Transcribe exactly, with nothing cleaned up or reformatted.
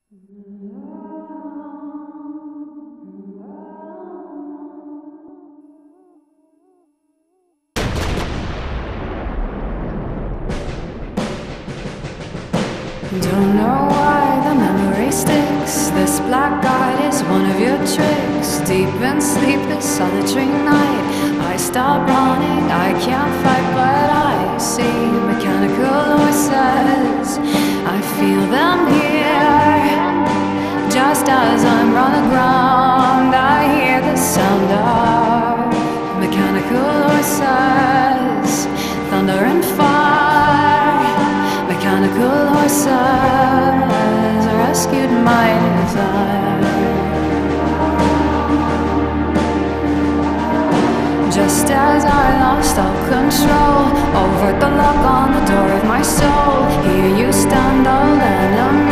Don't know why the memory sticks. This black guide is one of your tricks. Deep in sleep this solitary night, I stop running, I can't fight, but I see mechanical voices. I feel them here, just as I'm on the ground. I hear the sound of mechanical voices, thunder and fire. Mechanical horses rescued my desire. Just as I lost all control over the lock on the door of my soul, here you stand, all enemy.